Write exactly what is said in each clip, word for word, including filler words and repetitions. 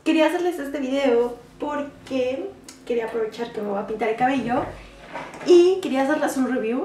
quería hacerles este video porque quería aprovechar que me voy a pintar el cabello y quería hacerles un review.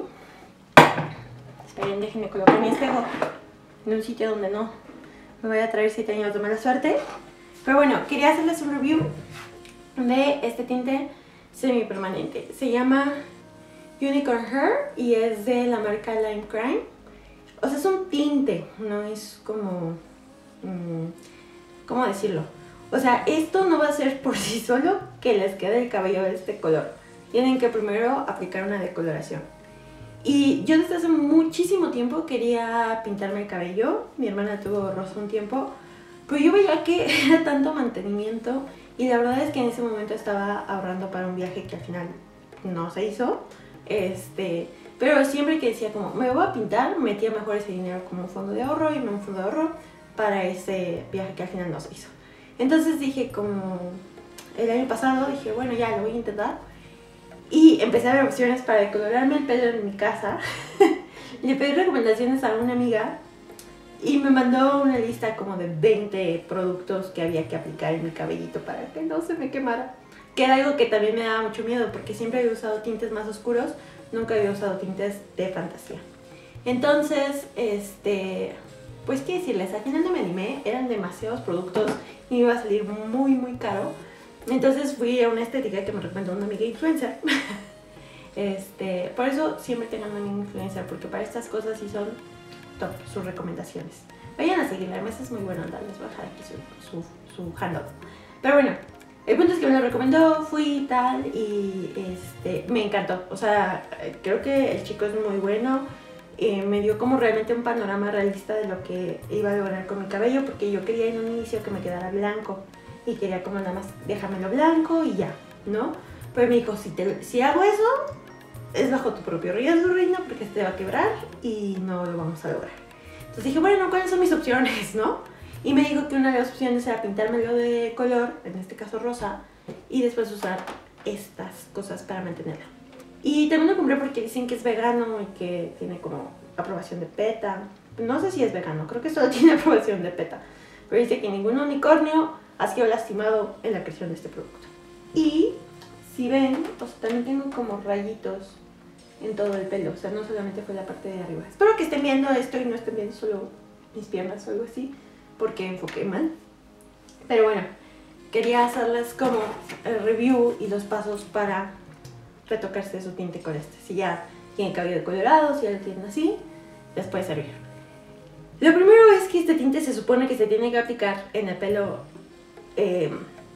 Esperen, déjenme colocar mi espejo en un sitio donde no me voy a traer siete años de mala suerte. Pero bueno, quería hacerles un review de este tinte semipermanente. Se llama Unicorn Hair y es de la marca Lime Crime. O sea, es un tinte, no es como... Mmm, ¿cómo decirlo? O sea, esto no va a ser por sí solo que les quede el cabello de este color. Tienen que primero aplicar una decoloración. Y yo desde hace muchísimo tiempo quería pintarme el cabello. Mi hermana tuvo rosa un tiempo, pero yo veía que era tanto mantenimiento. Y la verdad es que en ese momento estaba ahorrando para un viaje que al final no se hizo. Este, pero siempre que decía como, me voy a pintar, metía mejor ese dinero como un fondo de ahorro y un fondo de ahorro para ese viaje que al final no se hizo. Entonces dije como, el año pasado dije, bueno, ya lo voy a intentar. Y empecé a ver opciones para decolorarme el pelo en mi casa. Le pedí recomendaciones a una amiga y me mandó una lista como de veinte productos que había que aplicar en mi cabellito para que no se me quemara. Que era algo que también me daba mucho miedo porque siempre había usado tintes más oscuros, nunca había usado tintes de fantasía. Entonces, este, pues qué decirles, al final no me animé, eran demasiados productos y me iba a salir muy muy caro. Entonces fui a una estética que me recomendó una amiga influencer. Este, por eso siempre tengan una amiga influencer, porque para estas cosas sí son top sus recomendaciones. Vayan a seguirla, además es muy buena onda, les voy a dejar aquí su, su, su handle. Pero bueno, el punto es que me lo recomendó, fui y tal, y este, me encantó. O sea, creo que el chico es muy bueno. Eh, me dio como realmente un panorama realista de lo que iba a lograr con mi cabello, porque yo quería en un inicio que me quedara blanco. Y quería como nada más dejármelo blanco y ya, ¿no? Pero me dijo, si, te, si hago eso, es bajo tu propio riesgo, reina, porque se te va a quebrar y no lo vamos a lograr. Entonces dije, bueno, ¿cuáles son mis opciones, no? Y me dijo que una de las opciones era pintármelo de color, en este caso rosa, y después usar estas cosas para mantenerlo. Y también lo compré porque dicen que es vegano y que tiene como aprobación de PETA. No sé si es vegano, creo que solo tiene aprobación de PETA. Pero dice que ningún unicornio ha sido lastimado en la creación de este producto. Y si ven, pues también tengo como rayitos en todo el pelo, o sea, no solamente fue la parte de arriba. Espero que estén viendo esto y no estén viendo solo mis piernas o algo así, porque enfoqué mal. Pero bueno, quería hacerles como el review y los pasos para retocarse su tinte con este. Si ya tienen cabello colorado, si ya lo tienen así, les puede servir. Lo primero es que este tinte se supone que se tiene que aplicar en el pelo Eh,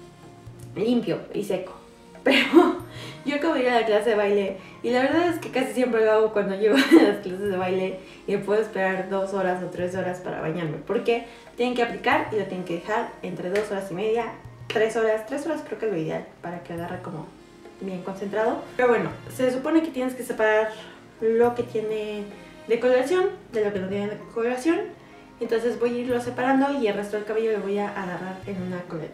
limpio y seco, pero yo acabo de ir a la clase de baile y la verdad es que casi siempre lo hago cuando llego a las clases de baile y puedo esperar dos horas o tres horas para bañarme, porque tienen que aplicar y lo tienen que dejar entre dos horas y media, tres horas, tres horas creo que es lo ideal para que agarre como bien concentrado. Pero bueno, se supone que tienes que separar lo que tiene decoloración de lo que no tiene decoloración. Entonces voy a irlo separando y el resto del cabello lo voy a agarrar en una coleta.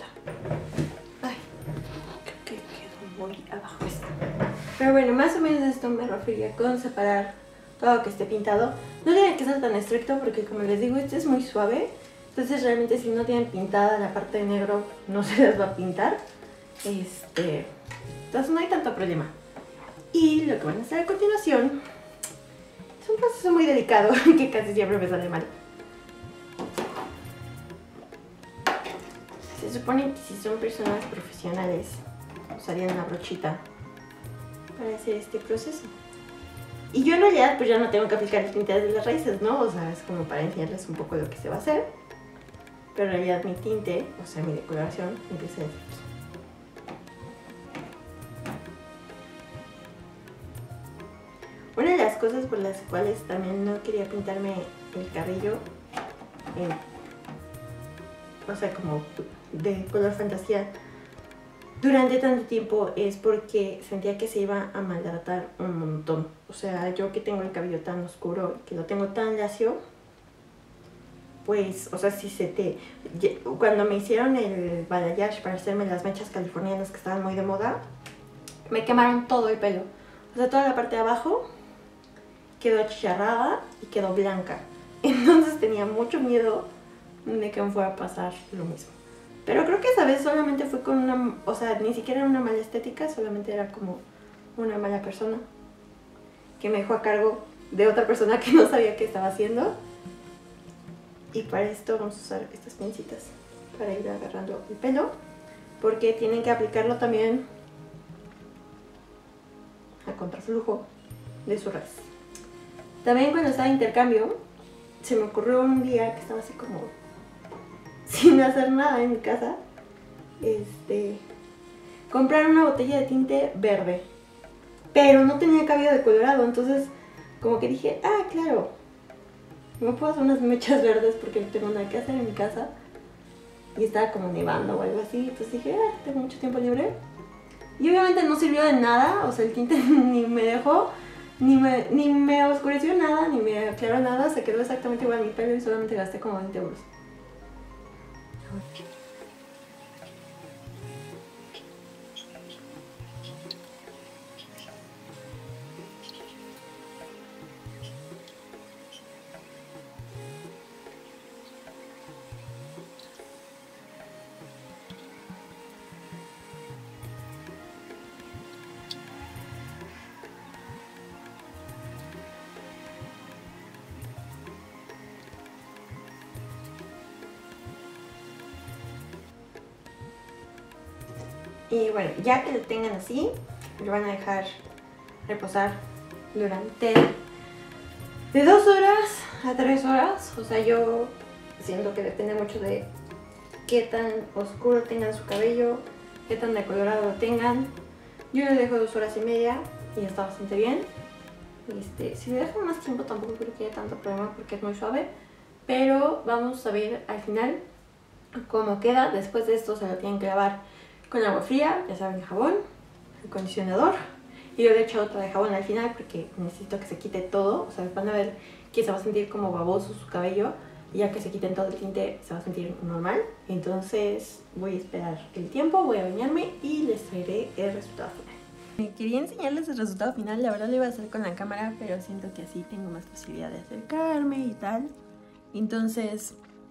Ay, creo que quedó muy abajo esto. Pero bueno, más o menos esto me refería con separar todo lo que esté pintado. No tiene que ser tan estricto porque, como les digo, este es muy suave. Entonces realmente si no tienen pintada la parte de negro no se les va a pintar. Este, entonces no hay tanto problema. Y lo que van a hacer a continuación es un proceso muy delicado que casi siempre me sale mal. Se supone que si son personas profesionales usarían una brochita para hacer este proceso. Y yo en realidad pues ya no tengo que aplicar el tinte de las raíces, ¿no? O sea, es como para enseñarles un poco lo que se va a hacer. Pero en realidad mi tinte, o sea, mi decoloración, empieza desde aquí. Una de las cosas por las cuales también no quería pintarme el cabello, eh, o sea, como de color fantasía durante tanto tiempo, es porque sentía que se iba a maltratar un montón. O sea, yo que tengo el cabello tan oscuro, que lo tengo tan lacio, pues, o sea, si se te... Cuando me hicieron el balayage para hacerme las mechas californianas que estaban muy de moda, me quemaron todo el pelo. O sea, toda la parte de abajo quedó achicharrada y quedó blanca. Entonces tenía mucho miedo de que me fuera a pasar lo mismo. Pero creo que esa vez solamente fue con una, o sea, ni siquiera era una mala estética, solamente era como una mala persona que me dejó a cargo de otra persona que no sabía qué estaba haciendo. Y para esto vamos a usar estas pincitas para ir agarrando el pelo, porque tienen que aplicarlo también a contraflujo de su raíz. También cuando estaba de intercambio, se me ocurrió un día que estaba así como sin hacer nada en mi casa, este, comprar una botella de tinte verde, pero no tenía cabello decolorado, entonces como que dije, ah, claro, me puedo hacer unas mechas verdes porque no tengo nada que hacer en mi casa y estaba como nevando o algo así, entonces dije, ah, tengo mucho tiempo libre. Y obviamente no sirvió de nada, o sea, el tinte ni me dejó, ni me, ni me oscureció nada, ni me aclaró nada, se quedó exactamente igual mi pelo y solamente gasté como veinte euros. Y bueno, ya que lo tengan así, lo van a dejar reposar durante de dos horas a tres horas. O sea, yo siento que depende mucho de qué tan oscuro tengan su cabello, qué tan decolorado lo tengan. Yo lo dejo dos horas y media y está bastante bien. Este, si le dejo más tiempo tampoco creo que haya tanto problema porque es muy suave. Pero vamos a ver al final cómo queda. Después de esto se lo tienen que lavar con agua fría, ya saben, jabón, acondicionador, y yo le echo otra de jabón al final porque necesito que se quite todo. O sea, van a ver que se va a sentir como baboso su cabello y ya que se quiten todo el tinte se va a sentir normal. Entonces voy a esperar el tiempo, voy a bañarme y les traeré el resultado final. Quería enseñarles el resultado final, la verdad lo iba a hacer con la cámara, pero siento que así tengo más posibilidad de acercarme y tal. Entonces,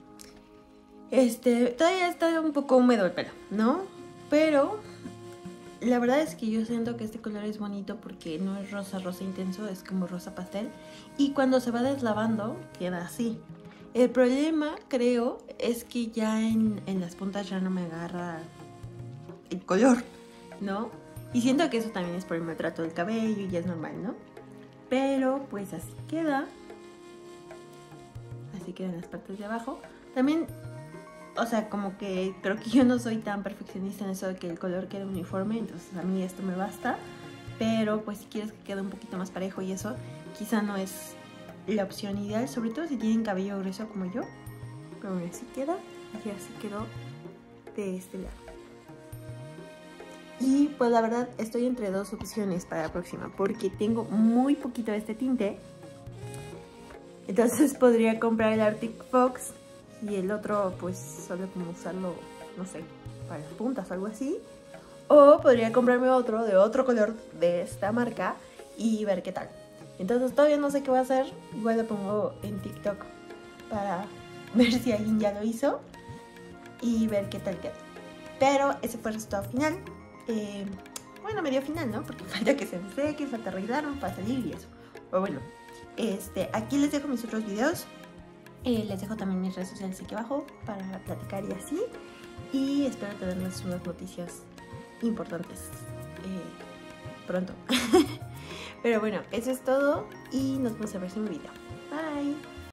este, todavía está un poco húmedo el pelo, ¿no? Pero la verdad es que yo siento que este color es bonito porque no es rosa, rosa intenso, es como rosa pastel. Y cuando se va deslavando, queda así. El problema, creo, es que ya en, en las puntas ya no me agarra el color, ¿no? Y siento que eso también es por el maltrato del cabello y ya es normal, ¿no? Pero pues así queda. Así quedan las partes de abajo. También, o sea, como que creo que yo no soy tan perfeccionista en eso de que el color quede uniforme, entonces a mí esto me basta. Pero pues si quieres que quede un poquito más parejo y eso, quizá no es la opción ideal, sobre todo si tienen cabello grueso como yo. Pero bueno, así queda, y así quedó de este lado. Y pues la verdad estoy entre dos opciones para la próxima, porque tengo muy poquito de este tinte. Entonces podría comprar el Arctic Fox y el otro pues solo como usarlo, no sé, para las puntas o algo así. O podría comprarme otro de otro color de esta marca y ver qué tal. Entonces todavía no sé qué voy a hacer. Igual lo pongo en TikTok para ver si alguien ya lo hizo y ver qué tal queda. Pero ese fue el resultado final. Eh, bueno, medio final, ¿no? Porque falta que se me seque, falta arreglarlo para salir y eso. Pero bueno, este, aquí les dejo mis otros videos. Eh, les dejo también mis redes sociales aquí abajo para platicar y así. Y espero tenerles unas noticias importantes eh, pronto. Pero bueno, eso es todo y nos vemos en el próximo video. Bye.